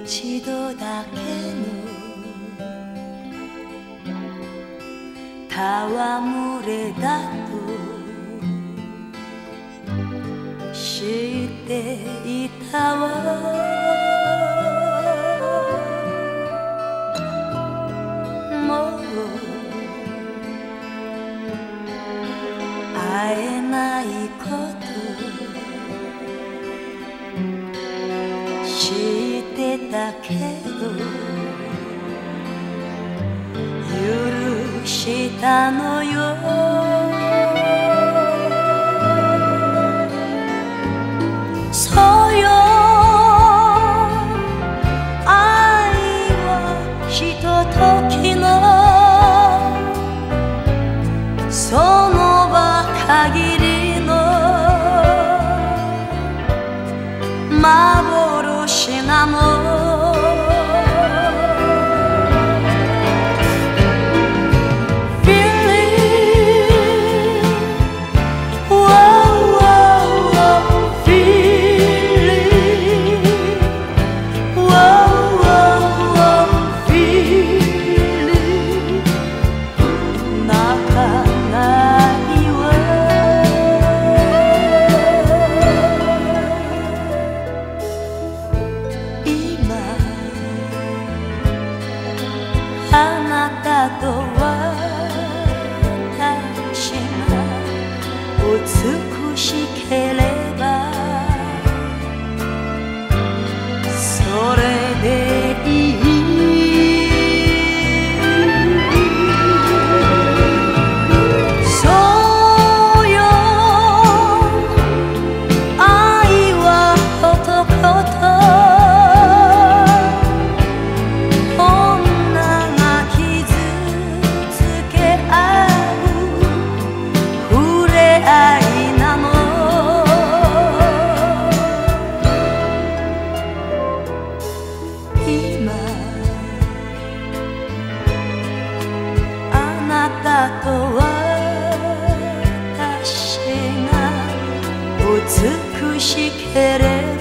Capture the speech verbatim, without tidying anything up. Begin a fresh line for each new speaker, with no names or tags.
一度だけの戯れだと知っていたわ。もう会えないこと知ってたけど許したのよ。そうよ、愛はひとときのその場限りの幻なの。あなたと私が美しければそれでいい。そうよ、愛は男とあなたと私が美しければ